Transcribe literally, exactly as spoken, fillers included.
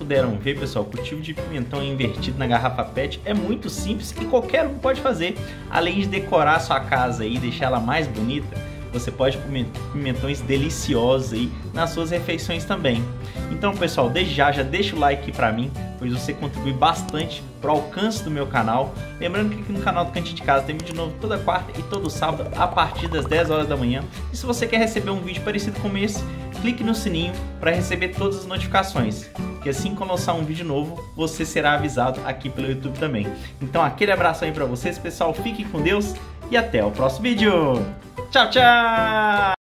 puderam ver, pessoal, o cultivo de pimentão invertido na garrafa pet é muito simples e qualquer um pode fazer. Além de decorar a sua casa e deixar ela mais bonita, você pode comer pimentões deliciosos aí nas suas refeições também. Então, pessoal, desde já, já deixa o like aqui pra mim, pois você contribui bastante para o alcance do meu canal. Lembrando que aqui no canal do Cantinho de Casa tem vídeo novo toda quarta e todo sábado a partir das dez horas da manhã. E se você quer receber um vídeo parecido com esse, clique no sininho para receber todas as notificações, que assim que eu lançar um vídeo novo, você será avisado aqui pelo YouTube também. Então, aquele abraço aí para vocês, pessoal. Fiquem com Deus e até o próximo vídeo. Tchau, tchau!